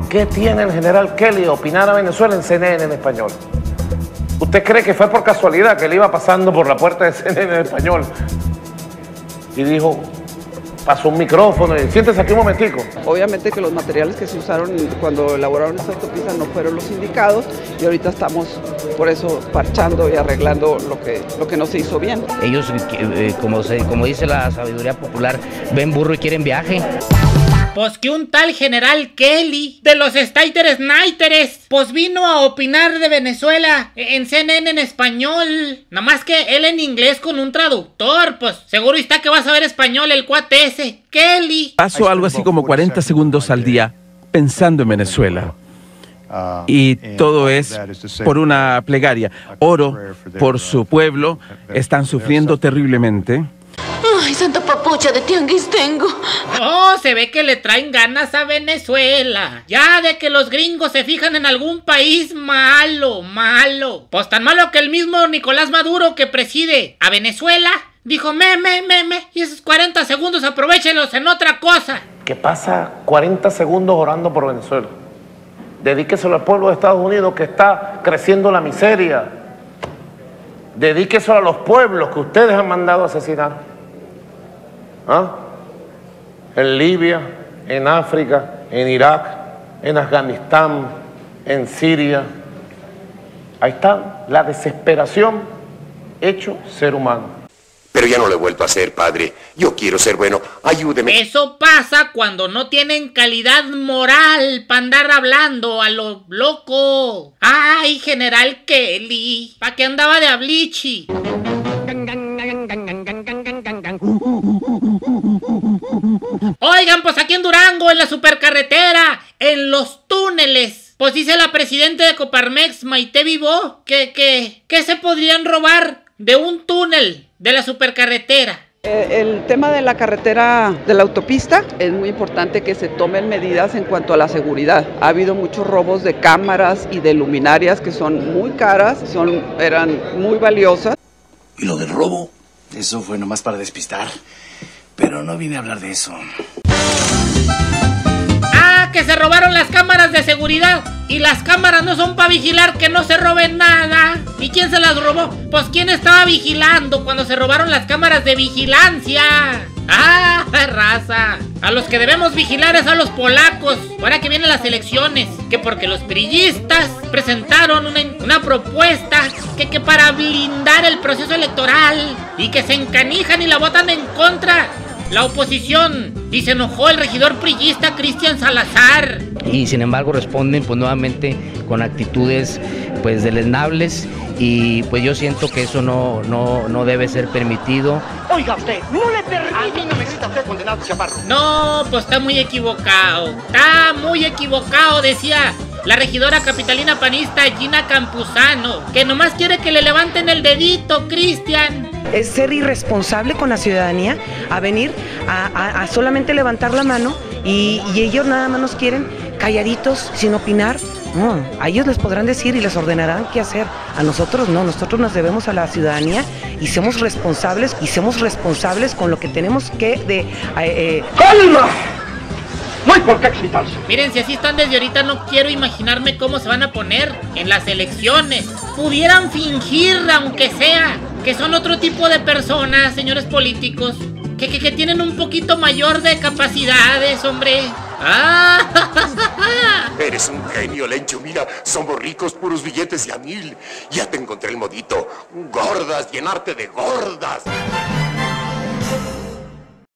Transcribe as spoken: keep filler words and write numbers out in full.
¿Qué tiene el general Kelly de opinar a Venezuela en C N N en español? ¿Usted cree que fue por casualidad que él iba pasando por la puerta de C N N en español y dijo, pasó un micrófono y siéntese aquí un momentico? Obviamente que los materiales que se usaron cuando elaboraron esta autopista no fueron los indicados y ahorita estamos por eso parchando y arreglando lo que, lo que no se hizo bien. Ellos, eh, como, se, como dice la sabiduría popular, ven burro y quieren viaje. Pues que un tal general Kelly de los Stater Snipers pues vino a opinar de Venezuela en C N N en español. Nada más que él en inglés con un traductor. Pues seguro está que va a saber español el cuate ese, Kelly. Paso algo así como cuarenta segundos al día pensando en Venezuela. Y todo es por una plegaria. Oro por su pueblo, están sufriendo terriblemente. Ay, santa papucha de tianguistengo. Oh, se ve que le traen ganas a Venezuela. Ya de que los gringos se fijan en algún país malo, malo. Pues tan malo que el mismo Nicolás Maduro que preside a Venezuela dijo, me, me, me, me, y esos cuarenta segundos aprovechenlos en otra cosa. ¿Qué pasa cuarenta segundos orando por Venezuela? Dedíqueselo al pueblo de Estados Unidos que está creciendo la miseria. Dedíqueselo a los pueblos que ustedes han mandado a asesinar. ¿Ah? En Libia, en África, en Irak, en Afganistán, en Siria. Ahí está la desesperación hecho ser humano. Pero ya no lo he vuelto a hacer, padre. Yo quiero ser bueno. Ayúdeme. Eso pasa cuando no tienen calidad moral para andar hablando a lo loco. Ay, general Kelly, ¿pa' qué andaba de ablichi? Oigan, pues aquí en Durango, en la supercarretera, en los túneles, pues dice la presidenta de Coparmex, Maite Vivó, que, que, que se podrían robar de un túnel de la supercarretera. El tema de la carretera, de la autopista, es muy importante que se tomen medidas en cuanto a la seguridad. Ha habido muchos robos de cámaras y de luminarias que son muy caras, son, eran muy valiosas. ¿Y lo del robo? Eso fue nomás para despistar, pero no vine a hablar de eso. ¡Ah, que se robaron las cámaras de seguridad! Y las cámaras no son para vigilar que no se roben nada. ¿Y quién se las robó? Pues quién estaba vigilando cuando se robaron las cámaras de vigilancia. ¡Ah, raza! A los que debemos vigilar es a los polacos. Ahora que vienen las elecciones, que porque los priistas presentaron una, una propuesta que, que para blindar el proceso electoral y que se encanijan y la votan en contra la oposición, y se enojó el regidor priista Cristian Salazar. Y sin embargo responden pues nuevamente con actitudes pues deleznables, y pues yo siento que eso no, no, no debe ser permitido. Oiga usted, no le permite. A mí no me grita usted, condenado chaparro. No, pues está muy equivocado. Está muy equivocado, decía la regidora capitalina panista Gina Campuzano, que nomás quiere que le levanten el dedito, Cristian. Es ser irresponsable con la ciudadanía, a venir a, a, a solamente levantar la mano y, y ellos nada más nos quieren calladitos, sin opinar. No, a ellos les podrán decir y les ordenarán qué hacer. A nosotros no, nosotros nos debemos a la ciudadanía y somos responsables y somos responsables con lo que tenemos que de... Eh, eh, ¡Calma! No hay por qué excitarse. Miren, si así están desde ahorita, no quiero imaginarme cómo se van a poner en las elecciones. Pudieran fingir, aunque sea, que son otro tipo de personas, señores políticos, que, que, que tienen un poquito mayor de capacidades, hombre. ¡Ah! Eres un genio, Lencho. Mira, somos ricos, puros billetes de a mil. Ya te encontré el modito. Gordas, llenarte de gordas.